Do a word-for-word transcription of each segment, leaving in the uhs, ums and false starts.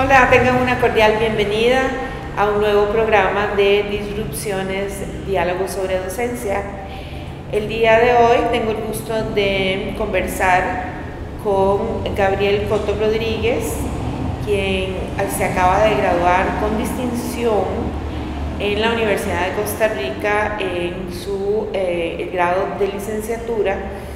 Hola, tengan una cordial bienvenida a un nuevo programa de Disrupciones, Diálogos sobre Docencia. El día de hoy tengo el gusto de conversar con Gabriel Coto Rodríguez, quien se acaba de graduar con distinción en la Universidad de Costa Rica en su eh, el grado de licenciatura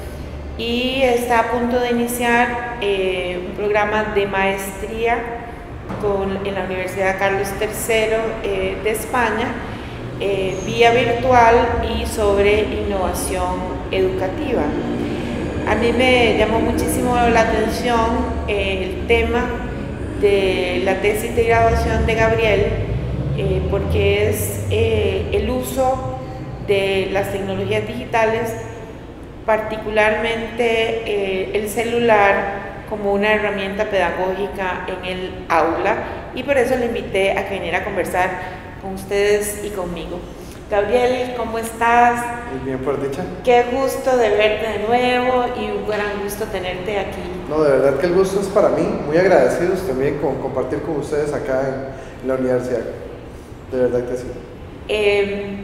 y está a punto de iniciar eh, un programa de maestría con, en la Universidad Carlos tercero eh, de España, eh, vía virtual y sobre innovación educativa. A mí me llamó muchísimo la atención eh, el tema de la tesis de graduación de Gabriel, eh, porque es eh, el uso de las tecnologías digitales, particularmente eh, el celular, como una herramienta pedagógica en el aula, y por eso le invité a que viniera a conversar con ustedes y conmigo. Gabriel, ¿cómo estás? Muy bien, por dicha. Qué gusto de verte de nuevo y un gran gusto tenerte aquí. No, de verdad que el gusto es para mí, muy agradecidos también con compartir con ustedes acá en, en la universidad, de verdad que sí. Eh,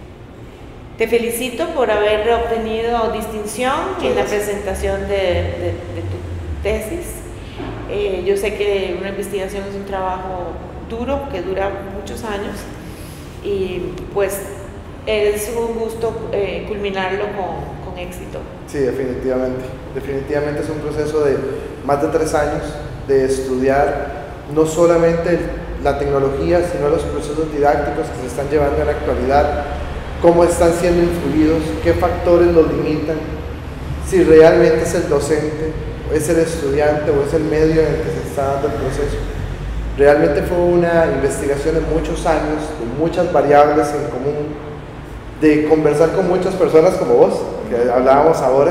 Te felicito por haber obtenido distinción en la presentación de, de, de tu tesis. Eh, yo sé que una investigación es un trabajo duro, que dura muchos años, y pues es un gusto eh, culminarlo con, con éxito. Sí, definitivamente. Definitivamente es un proceso de más de tres años de estudiar no solamente la tecnología, sino los procesos didácticos que se están llevando en la actualidad, cómo están siendo influidos, qué factores los limitan, si realmente es el docente, o es el estudiante, o es el medio en el que se está dando el proceso. Realmente fue una investigación de muchos años, de muchas variables en común, de conversar con muchas personas como vos, que hablábamos ahora,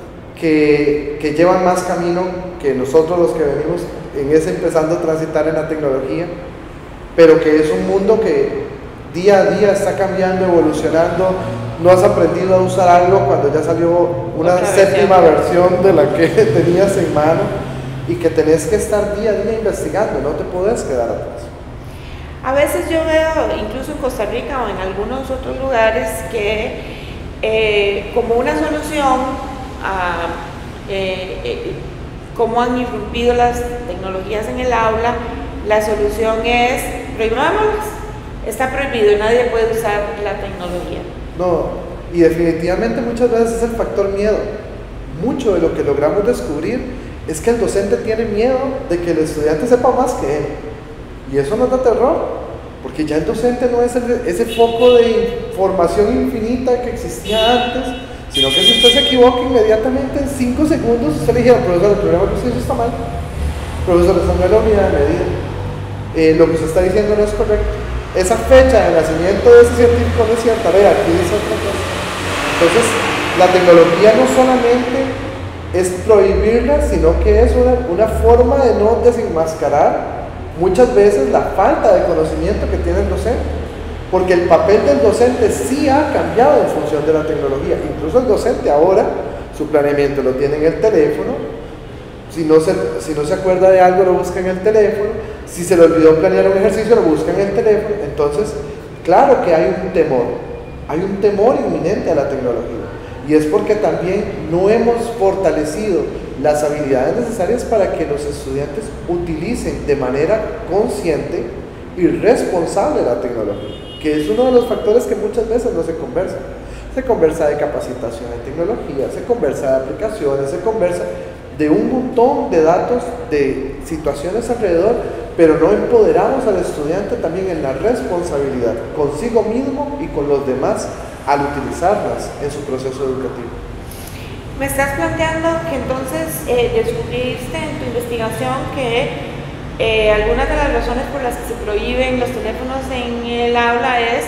que, que llevan más camino que nosotros los que venimos en ese empezando a transitar en la tecnología, pero que es un mundo que día a día está cambiando, evolucionando. No has aprendido a usar algo cuando ya salió una Otra séptima versión. versión de la que tenías en mano y que tenés que estar día a día investigando, no te puedes quedar atrás. A veces yo veo, incluso en Costa Rica o en algunos otros lugares, que eh, como una solución a eh, eh, cómo han irrumpido las tecnologías en el aula, la solución es prohibámoslas. Está prohibido, nadie puede usar la tecnología. No, y definitivamente muchas veces es el factor miedo. Mucho de lo que logramos descubrir es que el docente tiene miedo de que el estudiante sepa más que él. Y eso nos da terror, porque ya el docente no es el, ese foco de información infinita que existía antes, sino que si usted se equivoca inmediatamente en cinco segundos, usted le dijera, profesor, el programa que usted hizo está mal. Profesor, esa no es la unidad de medida. Eh, lo que usted está diciendo no es correcto. Esa fecha de nacimiento de ese científico no es cierta, vea, aquí dice otra cosa. Entonces, la tecnología no solamente es prohibirla, sino que es una, una forma de no desenmascarar muchas veces la falta de conocimiento que tiene el docente, porque el papel del docente sí ha cambiado en función de la tecnología. Incluso el docente ahora, su planeamiento lo tiene en el teléfono. Si no, se, si no se acuerda de algo, lo busca en el teléfono. Si se le olvidó planear un ejercicio, lo busca en el teléfono. Entonces, claro que hay un temor. Hay un temor inminente a la tecnología. Y es porque también no hemos fortalecido las habilidades necesarias para que los estudiantes utilicen de manera consciente y responsable la tecnología, que es uno de los factores que muchas veces no se conversa. Se conversa de capacitación en tecnología, se conversa de aplicaciones, se conversa de un montón de datos, de situaciones alrededor, pero no empoderamos al estudiante también en la responsabilidad consigo mismo y con los demás al utilizarlas en su proceso educativo. Me estás planteando que entonces eh, descubriste en tu investigación que eh, algunas de las razones por las que se prohíben los teléfonos en el aula es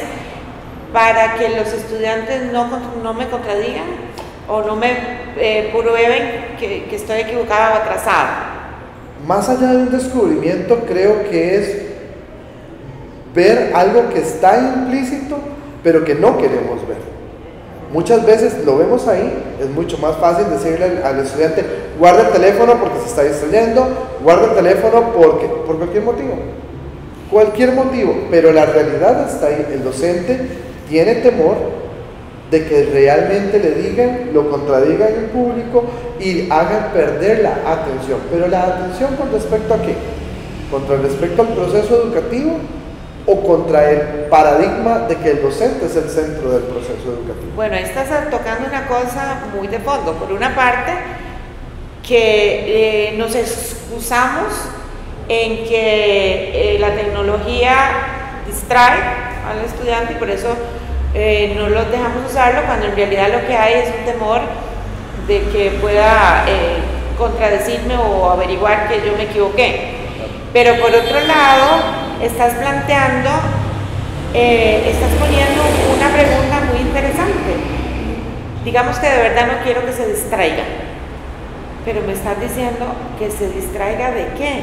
para que los estudiantes no, no me contradigan o no me eh, prueben que, que estoy equivocada o atrasada. Más allá de un descubrimiento, creo que es ver algo que está implícito, pero que no queremos ver. Muchas veces lo vemos ahí, es mucho más fácil decirle al, al estudiante, guarda el teléfono porque se está distrayendo, guarda el teléfono porque, por cualquier motivo, cualquier motivo, pero la realidad está ahí, el docente tiene temor de que realmente le digan, lo contradigan en público y hagan perder la atención, pero la atención con respecto a qué, contra respecto al proceso educativo, o contra el paradigma de que el docente es el centro del proceso educativo. Bueno, ahí estás tocando una cosa muy de fondo. Por una parte, que eh, nos excusamos en que eh, la tecnología distrae al estudiante y por eso eh, no los dejamos usarlo, cuando en realidad lo que hay es un temor de que pueda eh, contradecirme o averiguar que yo me equivoqué. Pero por otro lado, estás planteando, eh, estás poniendo una pregunta muy interesante. Digamos que de verdad no quiero que se distraiga, pero me estás diciendo que se distraiga ¿de qué?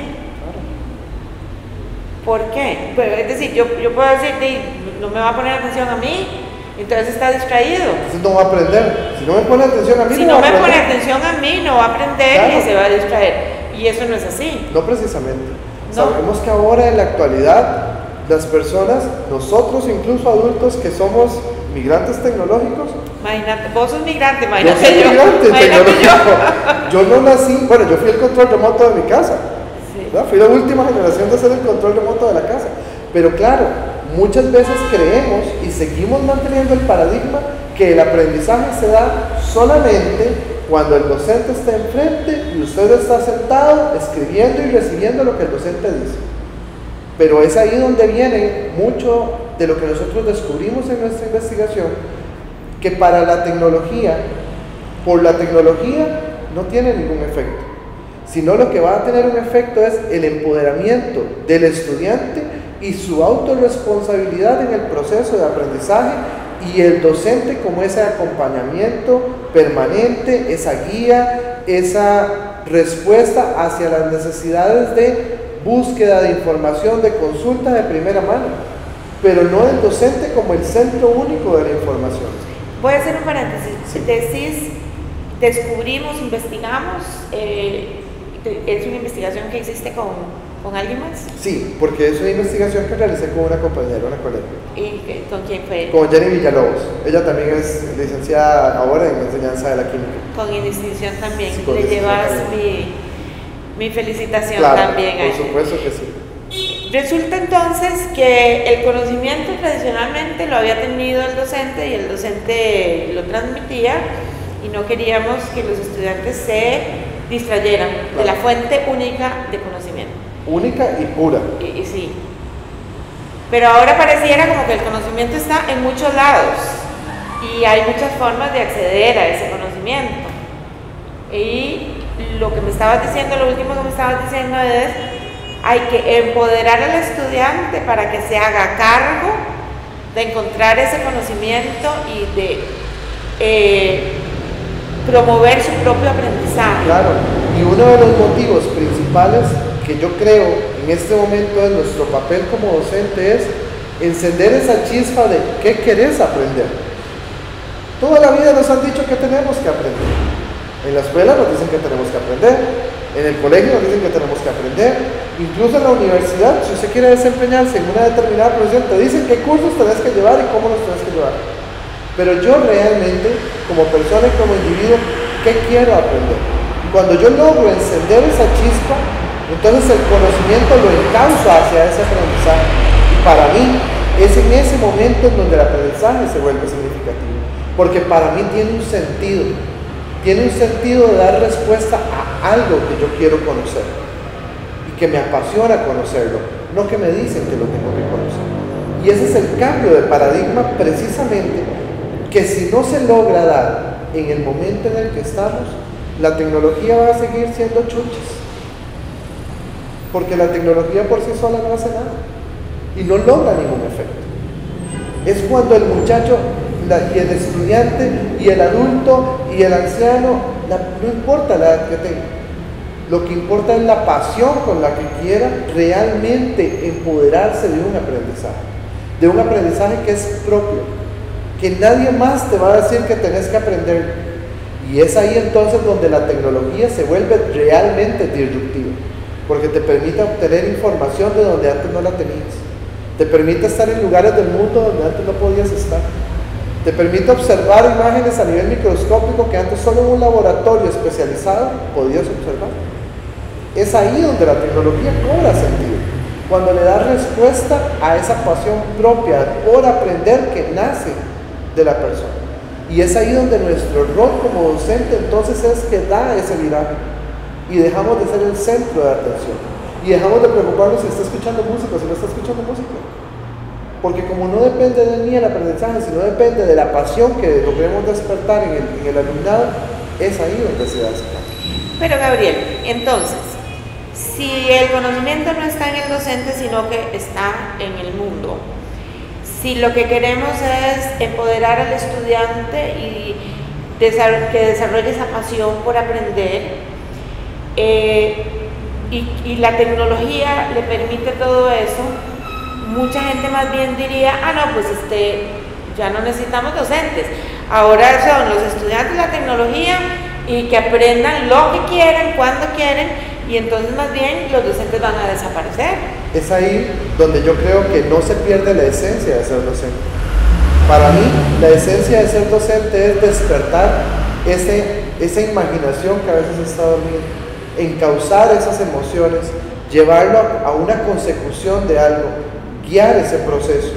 ¿Por qué? Pues, es decir, yo, yo puedo decir, no me va a poner atención a mí, entonces está distraído. Entonces no va a aprender. Si no me pone atención a mí, si no, no va a me aprender. pone atención a mí, no va a aprender, claro, y se va a distraer. Y eso no es así. No precisamente. No. Sabemos que ahora en la actualidad las personas, nosotros incluso adultos que somos migrantes tecnológicos. Imagínate, vos sos migrante, imagínate yo. Soy yo. migrante Imagínate tecnológico. yo. Yo no nací, bueno, yo fui el control remoto de mi casa. Sí. ¿verdad? Fui la última generación de hacer el control remoto de la casa. Pero claro, muchas veces creemos y seguimos manteniendo el paradigma que el aprendizaje se da solamente cuando el docente está enfrente y usted está sentado escribiendo y recibiendo lo que el docente dice. Pero es ahí donde viene mucho de lo que nosotros descubrimos en nuestra investigación, que para la tecnología, por la tecnología no tiene ningún efecto, sino lo que va a tener un efecto es el empoderamiento del estudiante y su autorresponsabilidad en el proceso de aprendizaje, y el docente como ese acompañamiento permanente, esa guía, esa respuesta hacia las necesidades de búsqueda de información, de consulta de primera mano, pero no el docente como el centro único de la información. Voy a hacer un paréntesis. Sí. Decís, descubrimos, investigamos, eh, ¿es una investigación que hiciste con, con alguien más? Sí, porque es una investigación que realicé con una compañera, una colega. ¿Y con quién fue? Con Jenny Villalobos. Ella también es licenciada ahora en enseñanza de la química. Con indistinción también. Sí, con Le llevas también. mi, mi felicitación Claro, también. por a supuesto que sí. Resulta entonces que el conocimiento tradicionalmente lo había tenido el docente y el docente lo transmitía, y no queríamos que los estudiantes se distrayeran claro. de la fuente única de conocimiento. Única y pura. Y, y sí. Pero ahora pareciera como que el conocimiento está en muchos lados y hay muchas formas de acceder a ese conocimiento. Y lo que me estabas diciendo, lo último que me estabas diciendo es: hay que empoderar al estudiante para que se haga cargo de encontrar ese conocimiento y de eh, promover su propio aprendizaje. Claro, y uno de los motivos principales que yo creo en este momento de nuestro papel como docente es encender esa chispa de qué querés aprender. Toda la vida nos han dicho que tenemos que aprender. En la escuela nos dicen que tenemos que aprender, en el colegio nos dicen que tenemos que aprender, incluso en la universidad, si usted quiere desempeñarse en una determinada profesión, te dicen qué cursos tenés que llevar y cómo los tenés que llevar. Pero yo realmente, como persona y como individuo, ¿qué quiero aprender? Y cuando yo logro encender esa chispa, entonces el conocimiento lo encauzo hacia ese aprendizaje. Y para mí, es en ese momento en donde el aprendizaje se vuelve significativo. Porque para mí tiene un sentido. Tiene un sentido de dar respuesta a algo que yo quiero conocer. Y que me apasiona conocerlo. No que me dicen que lo tengo que conocer. Y ese es el cambio de paradigma precisamente, que si no se logra dar en el momento en el que estamos, la tecnología va a seguir siendo chuches. Porque la tecnología por sí sola no hace nada y no logra ningún efecto. Es cuando el muchacho la, y el estudiante y el adulto y el anciano, la, no importa la edad que tenga, lo que importa es la pasión con la que quiera realmente empoderarse de un aprendizaje, de un aprendizaje que es propio, que nadie más te va a decir que tenés que aprender. Y es ahí entonces donde la tecnología se vuelve realmente disruptiva, porque te permite obtener información de donde antes no la tenías, te permite estar en lugares del mundo donde antes no podías estar, te permite observar imágenes a nivel microscópico que antes solo en un laboratorio especializado podías observar. Es ahí donde la tecnología cobra sentido, cuando le da respuesta a esa pasión propia por aprender que nace de la persona. Y es ahí donde nuestro rol como docente entonces es que da ese viraje y dejamos de ser el centro de atención y dejamos de preocuparnos si está escuchando música o si no está escuchando música, porque como no depende de mí el aprendizaje, sino depende de la pasión que logremos despertar en el, en el alumnado, es ahí donde se da ese cambio. Pero Gabriel, entonces, si el conocimiento no está en el docente, sino que está en el mundo, si lo que queremos es empoderar al estudiante y que desarrolle esa pasión por aprender, eh, y, y la tecnología le permite todo eso, mucha gente más bien diría, ah no, pues este, ya no necesitamos docentes, ahora son los estudiantes la tecnología y que aprendan lo que quieren, cuando quieren, y entonces más bien los docentes van a desaparecer. Es ahí donde yo creo que no se pierde la esencia de ser docente. Para mí, la esencia de ser docente es despertar ese, esa imaginación que a veces está dormida, encauzar esas emociones, llevarlo a una consecución de algo, guiar ese proceso.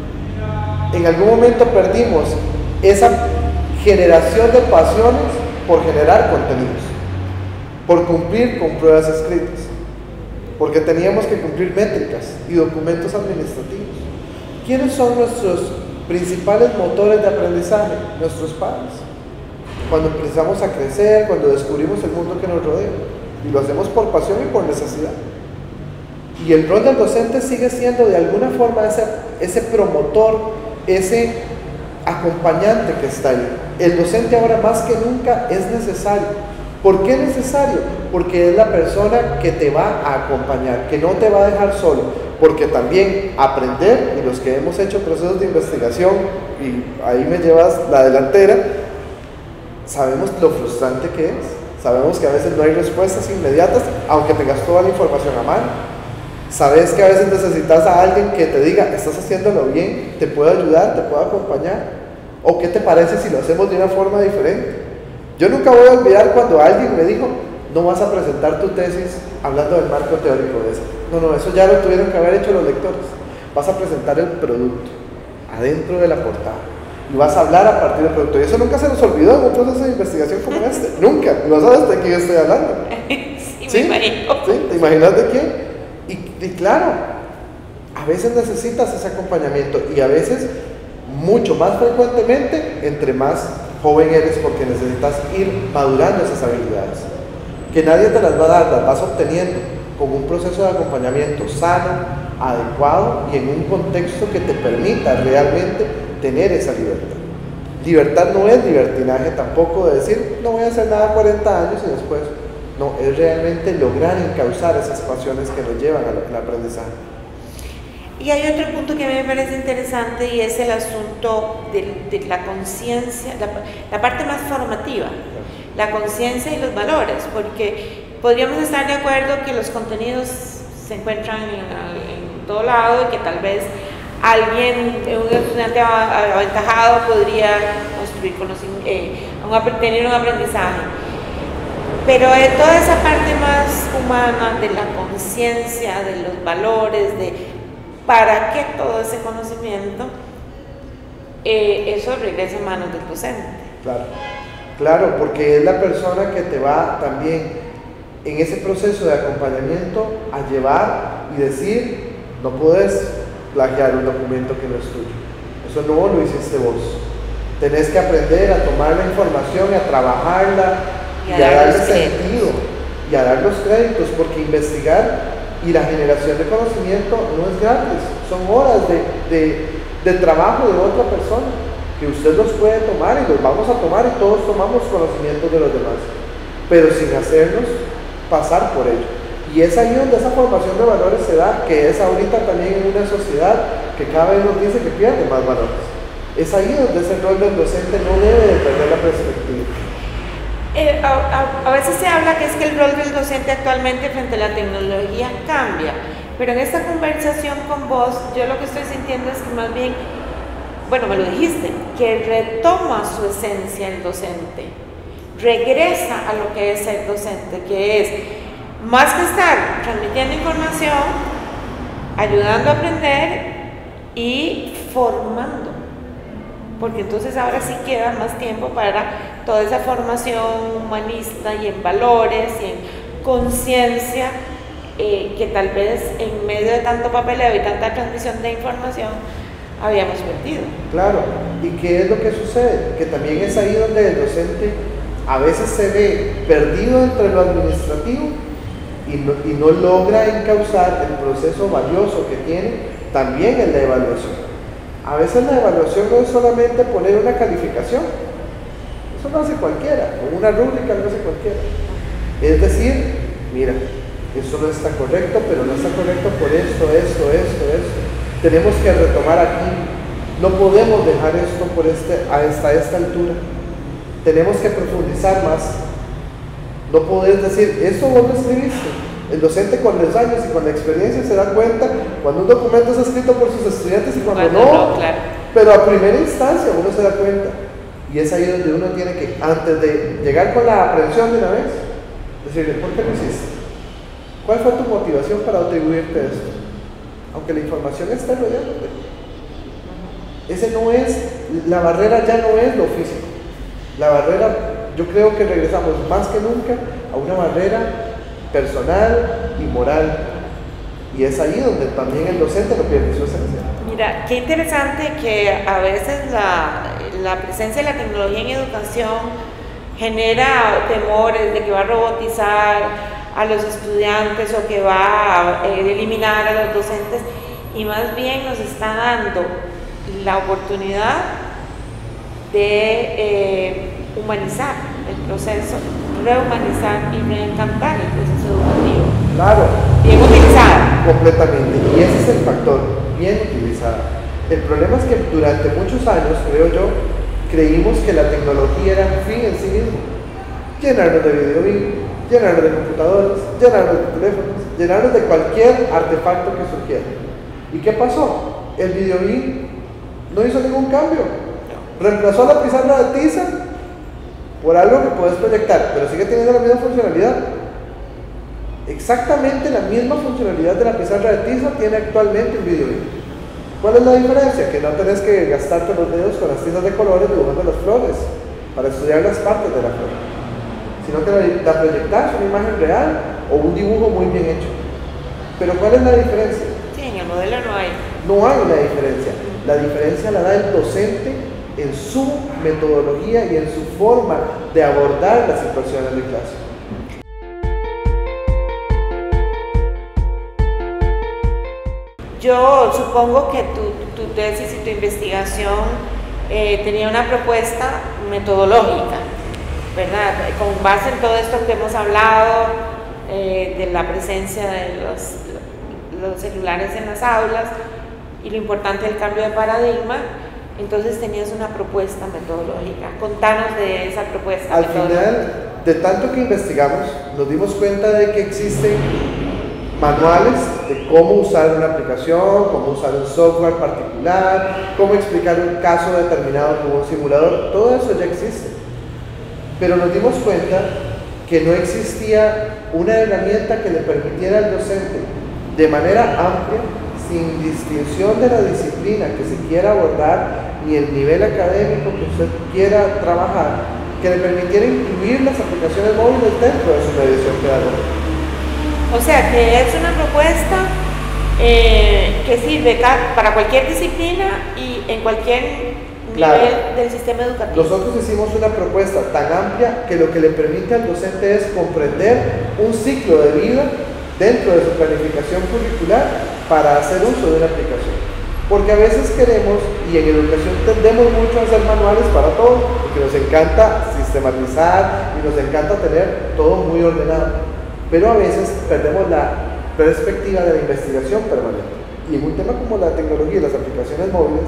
En algún momento perdimos esa generación de pasiones por generar contenidos, por cumplir con pruebas escritas, porque teníamos que cumplir métricas y documentos administrativos. ¿Quiénes son nuestros principales motores de aprendizaje? Nuestros padres. Cuando empezamos a crecer, cuando descubrimos el mundo que nos rodea, y lo hacemos por pasión y por necesidad. Y el rol del docente sigue siendo de alguna forma ese, ese promotor, ese acompañante que está ahí. El docente ahora más que nunca es necesario. ¿Por qué es necesario? Porque es la persona que te va a acompañar, que no te va a dejar solo, porque también aprender, y los que hemos hecho procesos de investigación, y ahí me llevas la delantera, sabemos lo frustrante que es, sabemos que a veces no hay respuestas inmediatas, aunque tengas toda la información a mano, sabes que a veces necesitas a alguien que te diga, estás haciéndolo bien, te puedo ayudar, te puedo acompañar, o qué te parece si lo hacemos de una forma diferente. Yo nunca voy a olvidar cuando alguien me dijo, no vas a presentar tu tesis hablando del marco teórico de eso. No, no, eso ya lo tuvieron que haber hecho los lectores. Vas a presentar el producto adentro de la portada y vas a hablar a partir del producto. Y eso nunca se nos olvidó en un proceso de investigación como este. Nunca. No sabes de quién estoy hablando. Sí, ¿Sí? me imagino. ¿Sí? ¿Te imaginas de quién? Y, y claro, a veces necesitas ese acompañamiento y a veces mucho más frecuentemente entre más joven eres, porque necesitas ir madurando esas habilidades que nadie te las va a dar, las vas obteniendo con un proceso de acompañamiento sano, adecuado y en un contexto que te permita realmente tener esa libertad. Libertad no es libertinaje tampoco de decir no voy a hacer nada cuarenta años y después no, es realmente lograr encauzar esas pasiones que nos llevan al, al aprendizaje. Y hay otro punto que a mí me parece interesante y es el asunto de, de la conciencia, la, la parte más formativa, la conciencia y los valores, porque podríamos estar de acuerdo que los contenidos se encuentran en, en todo lado y que tal vez alguien, un estudiante aventajado podría construir conocimiento, eh, un, tener un aprendizaje. Pero de toda esa parte más humana, de la conciencia, de los valores, de para qué todo ese conocimiento, eh, eso regresa en manos del docente. Claro, claro, porque es la persona que te va también en ese proceso de acompañamiento a llevar y decir, no puedes plagiar un documento que no es tuyo, eso no lo hiciste vos, tenés que aprender a tomar la información, a trabajarla y a, y a darle sentido y a dar los créditos, porque investigar y la generación de conocimiento no es gratis, son horas de, de, de trabajo de otra persona que usted los puede tomar y los vamos a tomar y todos tomamos conocimientos de los demás, pero sin hacernos pasar por ello. Y es ahí donde esa formación de valores se da, que es ahorita también en una sociedad que cada vez nos dice que pierde más valores. Es ahí donde ese rol del docente no debe de perder la perspectiva. Eh, a, a, a veces se habla que es que el rol del docente actualmente frente a la tecnología cambia, pero en esta conversación con vos, yo lo que estoy sintiendo es que más bien, bueno, me lo dijiste, que retoma su esencia el docente, regresa a lo que es ser docente, que es más que estar transmitiendo información, ayudando a aprender y formando, porque entonces ahora sí queda más tiempo para toda esa formación humanista y en valores y en conciencia eh, que tal vez en medio de tanto papeleo y tanta transmisión de información habíamos perdido. Claro, ¿y qué es lo que sucede? Que también es ahí donde el docente a veces se ve perdido entre lo administrativo y no, y no logra encauzar el proceso valioso que tiene también en la evaluación. A veces la evaluación no es solamente poner una calificación, eso lo hace cualquiera, con una rúbrica lo hace cualquiera. Es decir, mira, eso no está correcto, pero no está correcto por esto, esto, esto, esto. Tenemos que retomar aquí, no podemos dejar esto por este, hasta esta altura. Tenemos que profundizar más. No podés decir, eso vos lo escribiste. El docente con los años y con la experiencia se da cuenta cuando un documento es escrito por sus estudiantes y cuando, cuando no, no claro. Pero a primera instancia uno se da cuenta. Y es ahí donde uno tiene que, antes de llegar con la aprehensión de una vez, decirle, ¿por qué lo hiciste? ¿Cuál fue tu motivación para atribuirte esto? Aunque la información esté rodeándote. Ese no es, la barrera ya no es lo físico. La barrera, yo creo que regresamos más que nunca a una barrera personal y moral. Y es ahí donde también el docente lo pierde su esencia. Mira, qué interesante que a veces la, la presencia de la tecnología en educación genera temores de que va a robotizar a los estudiantes o que va a eh, eliminar a los docentes, y más bien nos está dando la oportunidad de eh, humanizar el proceso, rehumanizar y reencantar el proceso educativo. Claro. Bien utilizado. Completamente. Y ese es el factor, bien utilizado. El problema es que durante muchos años, creo yo, creímos que la tecnología era un fin en sí mismo. Llenarnos de video, llenarnos de computadores, llenarnos de teléfonos, llenarnos de cualquier artefacto que surgiera. ¿Y qué pasó? El video no hizo ningún cambio. Reemplazó la pizarra de tiza por algo que puedes proyectar, pero sigue teniendo la misma funcionalidad. Exactamente la misma funcionalidad de la pizarra de tiza tiene actualmente el video. ¿Cuál es la diferencia? Que no tenés que gastarte los dedos con las tizas de colores dibujando las flores para estudiar las partes de la flor, sino que la, la proyectas una imagen real o un dibujo muy bien hecho. Pero ¿cuál es la diferencia? Sí, en el modelo no hay. No hay una diferencia. La diferencia la da el docente en su metodología y en su forma de abordar las situaciones de clase. Yo supongo que tu, tu tesis y tu investigación eh, tenía una propuesta metodológica, ¿verdad? Con base en todo esto que hemos hablado, eh, de la presencia de los, los celulares en las aulas y lo importante del cambio de paradigma, entonces tenías una propuesta metodológica. Contanos de esa propuesta Al final, de tanto que investigamos, nos dimos cuenta de que existen manuales de cómo usar una aplicación, cómo usar un software particular, cómo explicar un caso determinado como un simulador. Todo eso ya existe. Pero nos dimos cuenta que no existía una herramienta que le permitiera al docente, de manera amplia, sin distinción de la disciplina que se quiera abordar ni el nivel académico que usted quiera trabajar, que le permitiera incluir las aplicaciones móviles dentro de su mediación pedagógica. O sea, que es una propuesta eh, que sirve para cualquier disciplina y en cualquier nivel claro. del sistema educativo. Nosotros hicimos una propuesta tan amplia que lo que le permite al docente es comprender un ciclo de vida dentro de su planificación curricular para hacer uso de una aplicación. Porque a veces queremos, y en educación tendemos mucho a hacer manuales para todo, porque nos encanta sistematizar y nos encanta tener todo muy ordenado. Pero a veces perdemos la perspectiva de la investigación permanente. Y en un tema como la tecnología y las aplicaciones móviles,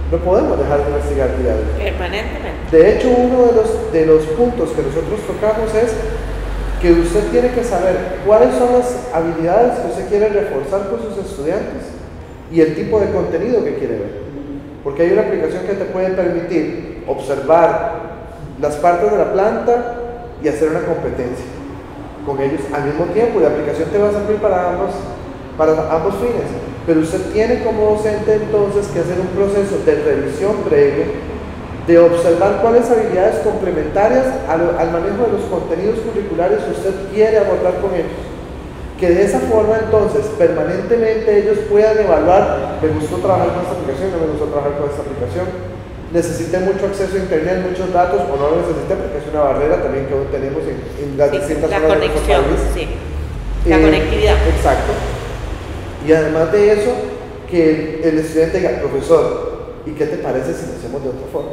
No podemos dejar de investigar día a día. Permanentemente. De hecho, uno de los, de los puntos que nosotros tocamos es que usted tiene que saber cuáles son las habilidades que usted quiere reforzar con sus estudiantes y el tipo de contenido que quiere ver. Porque hay una aplicación que te puede permitir observar las partes de la planta y hacer una competencia con ellos al mismo tiempo, y la aplicación te va a servir para ambos, para ambos fines. Pero usted tiene como docente entonces que hacer un proceso de revisión previa, de observar cuáles habilidades complementarias al, al manejo de los contenidos curriculares que usted quiere abordar con ellos. Que de esa forma entonces permanentemente ellos puedan evaluar, me gustó trabajar con esta aplicación, no me gustó trabajar con esta aplicación, necesité mucho acceso a internet, muchos datos, o no lo necesité porque es una barrera también que aún tenemos en, en las sí, distintas la zonas conexión, de nuestro país. sí. La eh, conectividad. Exacto. Y además de eso, que el, el estudiante diga, profesor, ¿y qué te parece si lo hacemos de otra forma?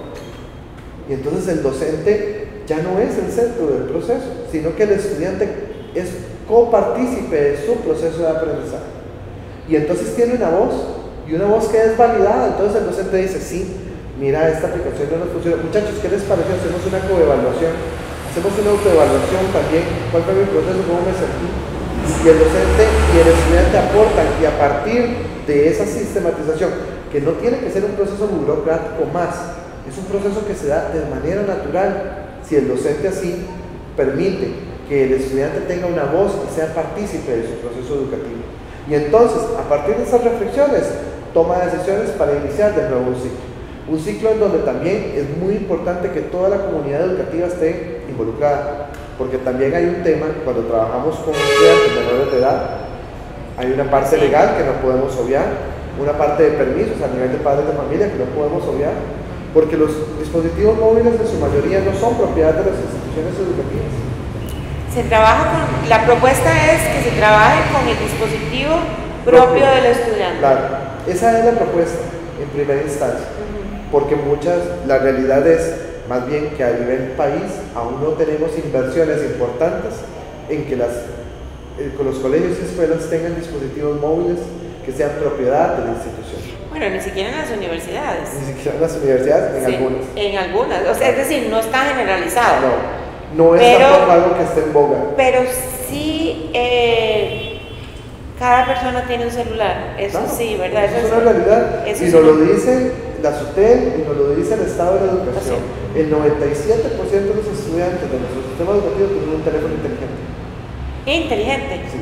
Y entonces el docente ya no es el centro del proceso, sino que el estudiante es copartícipe de su proceso de aprendizaje. Y entonces tiene una voz, y una voz que es validada. Entonces el docente dice, sí, mira, esta aplicación no nos funciona. Muchachos, ¿qué les parece? Hacemos una coevaluación, hacemos una autoevaluación también, cuál fue mi proceso, cómo me sentí. Y el docente y el estudiante aportan, y a partir de esa sistematización, que no tiene que ser un proceso burocrático más, es un proceso que se da de manera natural, si el docente así permite que el estudiante tenga una voz y sea partícipe de su proceso educativo. Y entonces, a partir de esas reflexiones, toma decisiones para iniciar de nuevo un ciclo. Un ciclo en donde también es muy importante que toda la comunidad educativa esté involucrada, porque también hay un tema, cuando trabajamos con estudiantes menores de edad, hay una parte legal que no podemos obviar, una parte de permisos a nivel de padres de familia que no podemos obviar, porque los dispositivos móviles en su mayoría no son propiedad de las instituciones educativas. Se trabaja con, la propuesta es que se trabaje con el dispositivo propio, propio del estudiante. Claro, esa es la propuesta en primera instancia, uh-huh. Porque muchas, la realidad es más bien que a nivel país aún no tenemos inversiones importantes en que las, eh, los colegios y escuelas tengan dispositivos móviles que sean propiedad de la institución. Bueno, ni siquiera en las universidades. Ni siquiera en las universidades, en sí, algunas. En algunas, o sea, es decir, no está generalizado. No, no es pero, tampoco algo que esté en boga. Pero sí, eh, cada persona tiene un celular, eso claro, sí, ¿verdad? Eso, eso es una realidad, eso y es nos una... lo dice la SUTEL y nos lo dice el Estado de la Educación. Sí. El noventa y siete por ciento de los estudiantes de nuestro sistema educativo tienen un teléfono inteligente. ¿Inteligente? Sí.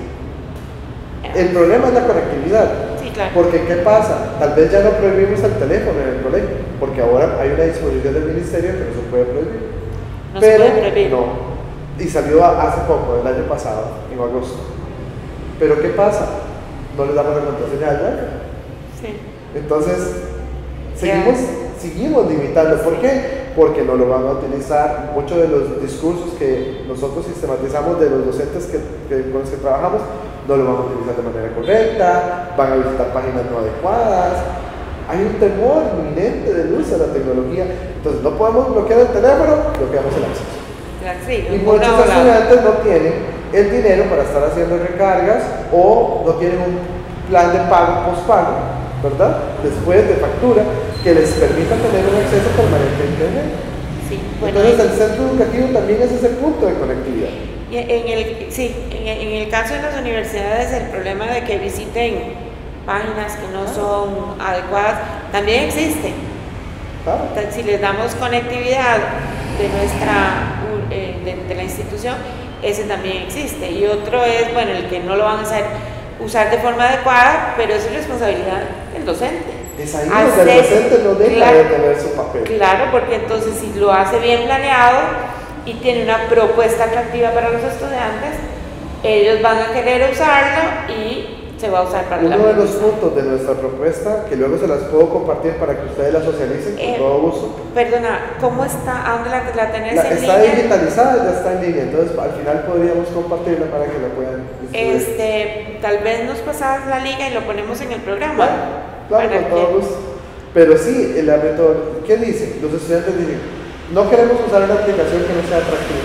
El problema es la conectividad. Sí, claro. Porque ¿qué pasa? Tal vez ya no prohibimos el teléfono en el colegio, porque ahora hay una disposición del ministerio que no se puede prohibir. No Pero, se puede prohibir. No. Y salió hace poco, el año pasado, en agosto. Pero ¿qué pasa? No les damos la contraseña al wifi. Sí. Entonces, seguimos, seguimos limitando. ¿Por qué? Porque no lo van a utilizar. Muchos de los discursos que nosotros sistematizamos de los docentes que, que, con los que trabajamos, no lo van a utilizar de manera correcta, van a visitar páginas no adecuadas. Hay un temor inminente del uso de la tecnología. Entonces, no podemos bloquear el teléfono, bloqueamos el acceso. Sí, y muchos estudiantes no tienen el dinero para estar haciendo recargas o no tienen un plan de pago postpago, ¿verdad? Después de factura, que les permita tener un acceso permanente a internet. Sí, bueno, entonces el centro educativo también es ese punto de conectividad. Y en el, sí, en el, en el caso de las universidades, el problema de que visiten páginas que no son adecuadas también existe. Claro. Si les damos conectividad de nuestra eh, de, de la institución, ese también existe. Y otro es, bueno, el que no lo van a hacer usar de forma adecuada, pero es responsabilidad del docente. Es ahí donde el docente no deja claro, de tener su papel. Claro, porque entonces si lo hace bien planeado y tiene una propuesta atractiva para los estudiantes, ellos van a querer usarlo y se va a usar para la Uno de los puntos de nuestra propuesta, que luego se las puedo compartir para que ustedes la socialicen con eh, todo gusto. Perdona, ¿cómo está? ¿A dónde la, la tenés la, en está línea? digitalizada, ya está en línea, entonces al final podríamos compartirla para que la puedan distribuir. Este, tal vez nos pasas la liga y lo ponemos en el programa. Claro, claro, con todo gusto. Pero sí, la metodología, ¿qué dicen? Los estudiantes dicen, no queremos usar una aplicación que no sea atractiva.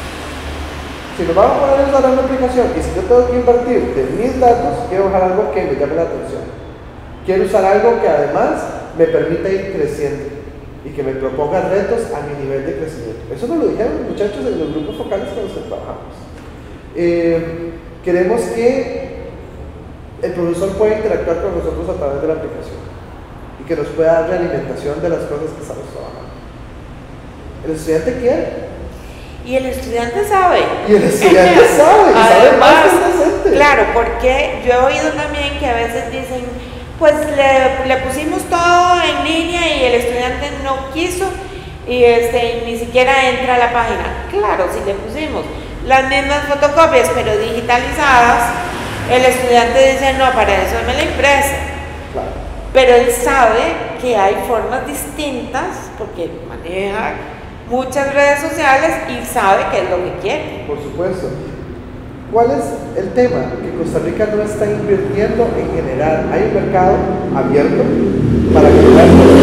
Si nos vamos a poner a usar una aplicación y si yo tengo que invertir de mis datos, quiero usar algo que me llame la atención. Quiero usar algo que además me permita ir creciendo y que me proponga retos a mi nivel de crecimiento. Eso nos lo dijeron los muchachos en los grupos focales con los que trabajamos. Eh, queremos que el profesor pueda interactuar con nosotros a través de la aplicación y que nos pueda dar realimentación de las cosas que estamos trabajando. El estudiante quiere. Y el estudiante sabe. Y el estudiante sabe, y sabe más que el docente. Claro, porque yo he oído también que a veces dicen, pues le, le pusimos todo en línea y el estudiante no quiso y este, ni siquiera entra a la página. Claro, si le pusimos las mismas fotocopias pero digitalizadas, el estudiante dice, no, para eso me la impresa. Claro. Pero él sabe que hay formas distintas porque maneja muchas redes sociales y sabe qué es lo que quiere. Por supuesto. ¿Cuál es el tema? Que Costa Rica no está invirtiendo en general. Hay un mercado abierto para crear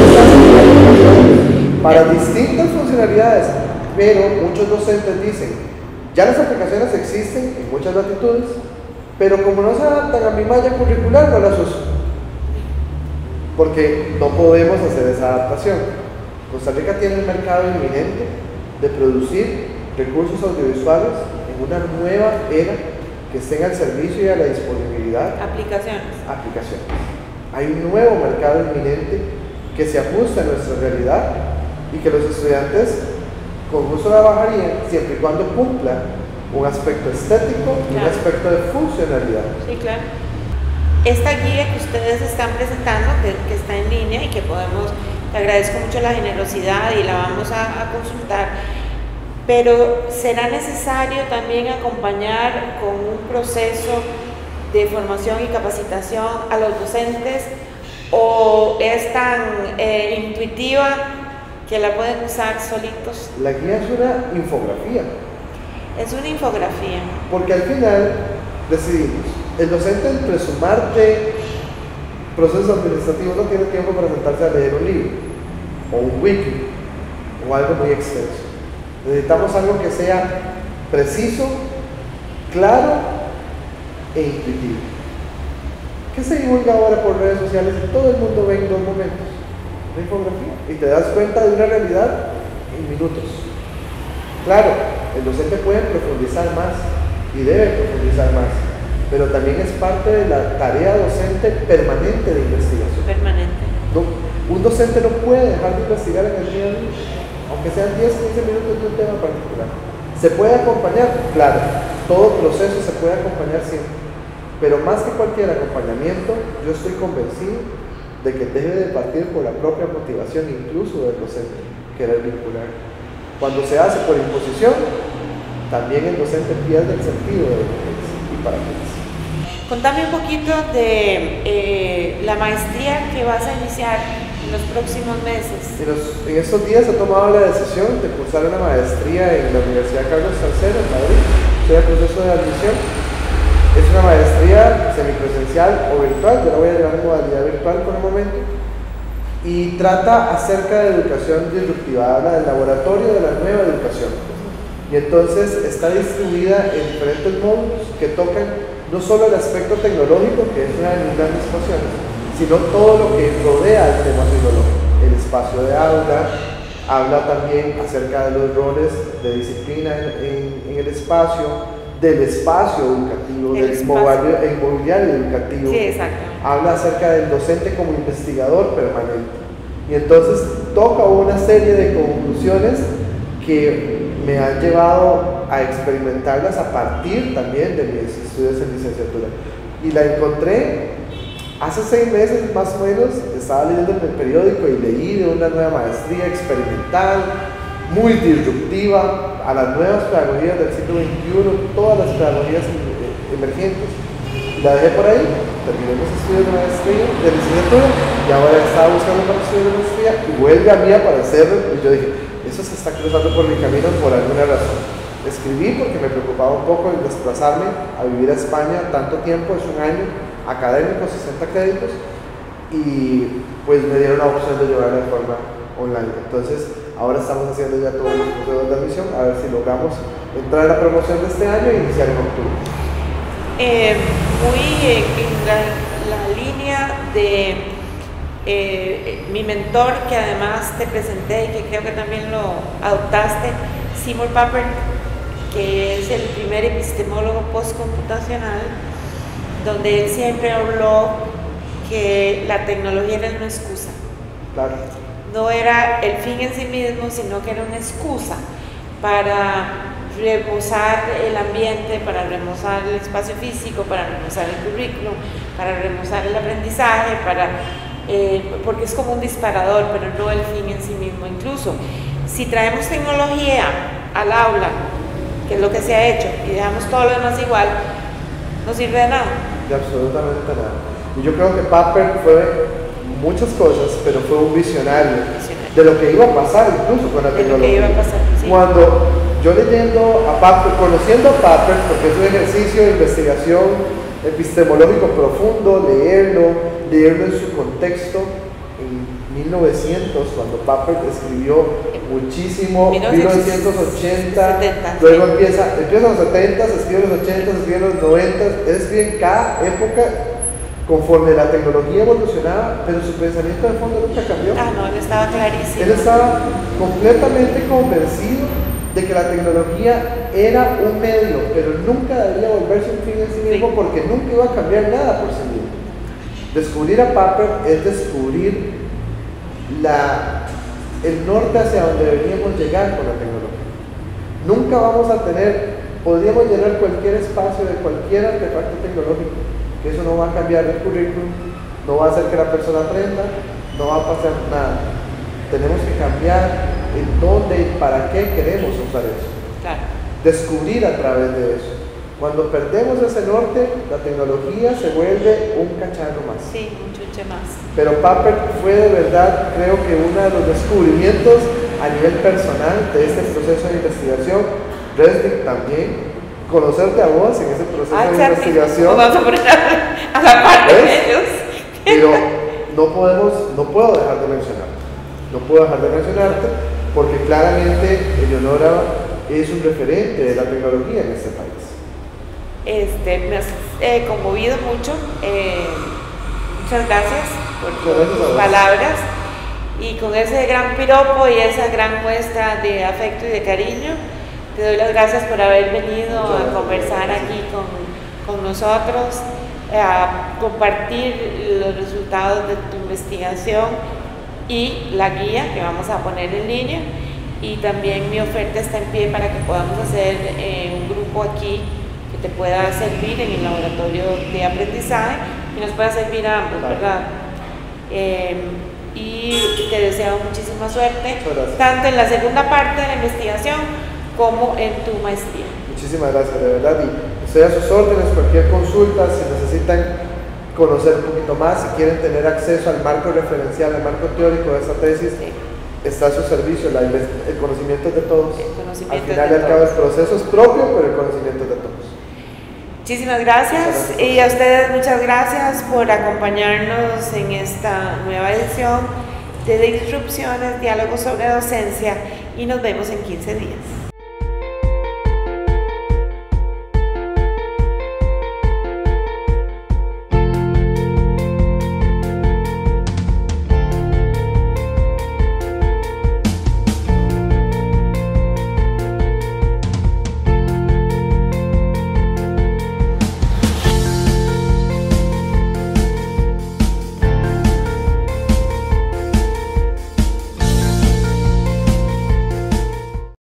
para distintas funcionalidades, pero muchos docentes dicen, ya las aplicaciones existen en muchas latitudes, pero como no se adaptan a mi malla curricular, no las uso. Porque no podemos hacer esa adaptación. Costa Rica tiene un mercado inminente de producir recursos audiovisuales en una nueva era que estén al servicio y a la disponibilidad. Aplicaciones. Aplicaciones. Hay un nuevo mercado inminente que se ajusta a nuestra realidad y que los estudiantes con gusto trabajarían siempre y cuando cumpla un aspecto estético y claro, un aspecto de funcionalidad. Sí, claro. Esta guía que ustedes están presentando, que, que está en línea y que podemos, te agradezco mucho la generosidad y la vamos a, a consultar, pero ¿será necesario también acompañar con un proceso de formación y capacitación a los docentes o es tan eh, intuitiva que la pueden usar solitos? La guía es una infografía. Es una infografía. Porque al final decidimos, el docente entre sumar de procesos administrativos no tiene tiempo para sentarse a leer un libro o un wiki o algo muy extenso. Necesitamos algo que sea preciso, claro e intuitivo. ¿Qué se divulga ahora por redes sociales y todo el mundo ve en dos momentos? La infografía. Y te das cuenta de una realidad en minutos. Claro, el docente puede profundizar más y debe profundizar más, pero también es parte de la tarea docente permanente de investigación. Permanente. No, un docente no puede dejar de investigar en el día a día, aunque sean diez a quince minutos de un tema particular. ¿Se puede acompañar? Claro, todo proceso se puede acompañar siempre, pero más que cualquier acompañamiento, yo estoy convencido de que debe de partir por la propia motivación incluso del docente, querer vincular. Cuando se hace por imposición, también el docente pierde el sentido de lo que es y para qué es. Contame un poquito de eh, la maestría que vas a iniciar en los próximos meses. En, los, en estos días he tomado la decisión de cursar una maestría en la Universidad Carlos tercero en Madrid. Estoy en proceso de admisión. Es una maestría semipresencial o virtual, yo la voy a llevar en modalidad virtual por el momento. Y trata acerca de educación disruptiva, habla del laboratorio de la nueva educación. Y entonces está distribuida en diferentes módulos que tocan no solo el aspecto tecnológico, que es una de mis grandes pasiones, sino todo lo que rodea el tema tecnológico. El espacio de aula, habla también acerca de los roles de disciplina en, en, en el espacio, del espacio educativo, el del espacio. El mobiliario educativo. Sí, exacto. Habla acerca del docente como investigador permanente. Y entonces toca una serie de conclusiones que me han llevado a experimentarlas a partir también de mis estudios en licenciatura. Y la encontré hace seis meses más o menos, estaba leyendo en el periódico y leí de una nueva maestría experimental, muy disruptiva, a las nuevas pedagogías del siglo veintiuno, todas las pedagogías emergentes. La dejé por ahí, terminé mis estudios de maestría, de licenciatura, y ahora estaba buscando para estudios de maestría y vuelve a mí a aparecer, y yo dije, eso se está cruzando por mi camino por alguna razón. Escribí porque me preocupaba un poco el desplazarme a vivir a España tanto tiempo, es un año académico, sesenta créditos, y pues me dieron la opción de llevarla de forma online. Entonces, ahora estamos haciendo ya todos los procesos de admisión, a ver si logramos entrar a la promoción de este año e iniciar en octubre. Eh, muy eh, en la, la línea de eh, mi mentor, que además te presenté y que creo que también lo adoptaste, Seymour Papert, que es el primer epistemólogo postcomputacional, donde él siempre habló que la tecnología era una excusa. Claro. No era el fin en sí mismo, sino que era una excusa para remozar el ambiente, para remozar el espacio físico, para remozar el currículum, para remozar el aprendizaje, para, eh, porque es como un disparador, pero no el fin en sí mismo. Incluso si traemos tecnología al aula, que es lo que se ha hecho, y dejamos todo lo demás igual, no sirve de nada. De absolutamente nada. Y yo creo que Papert fue muchas cosas, pero fue un visionario, visionario de lo que iba a pasar incluso con la de tecnología. Lo que iba a pasar, sí. Cuando yo leyendo a Papert, conociendo a Papert, porque es un ejercicio de investigación epistemológico profundo, leerlo, leerlo en su contexto, en mil novecientos, cuando Papert escribió muchísimo, mil novecientos ochenta, setenta, luego sí. empieza, empieza en los setenta, escribe en los ochenta, escribe en los noventa, él escribe en cada época conforme la tecnología evolucionaba, pero su pensamiento de fondo nunca cambió. Ah, no, él estaba clarísimo. Él estaba completamente convencido de que la tecnología era un medio, pero nunca debería volverse un fin en sí mismo, sí. porque nunca iba a cambiar nada por sí mismo. Descubrir a Papert es descubrir la, el norte hacia donde deberíamos llegar con la tecnología. Nunca vamos a tener, podríamos llenar cualquier espacio de cualquier artefacto tecnológico, que eso no va a cambiar el currículum, no va a hacer que la persona aprenda, no va a pasar nada. Tenemos que cambiar en dónde y para qué queremos usar eso. Claro. Descubrir a través de eso. Cuando perdemos ese norte, la tecnología se vuelve un cacharro más. Sí, un chuche más. Pero Papert fue de verdad, creo que uno de los descubrimientos a nivel personal de este proceso de investigación. Resnick también. Conocerte a vos en ese proceso ah, de investigación. Vamos a poner a la parte de ellos. Pero no podemos, no puedo dejar de mencionarte. No puedo dejar de mencionarte porque claramente Eleonora es un referente de la tecnología en este país. Este, me has eh, conmovido mucho. Eh, muchas gracias por gracias tus palabras. Y con ese gran piropo y esa gran muestra de afecto y de cariño, te doy las gracias por haber venido a conversar aquí con, con nosotros, a compartir los resultados de tu investigación y la guía que vamos a poner en línea. Y también mi oferta está en pie para que podamos hacer eh, un grupo aquí que te pueda servir en el laboratorio de aprendizaje y nos pueda servir a ambos, ¿verdad? Eh, y te deseo muchísima suerte, tanto en la segunda parte de la investigación como en tu maestría. Muchísimas gracias, de verdad, y estoy a sus órdenes, cualquier consulta, si necesitan conocer un poquito más, si quieren tener acceso al marco referencial, al marco teórico de esta tesis, sí. está a su servicio, la, el conocimiento de todos. El conocimiento al final y al cabo el proceso es propio, pero el conocimiento de todos. Muchísimas gracias, gracias y a ustedes muchas gracias por acompañarnos en esta nueva edición de Disrupciones, Diálogos sobre Docencia, y nos vemos en quince días.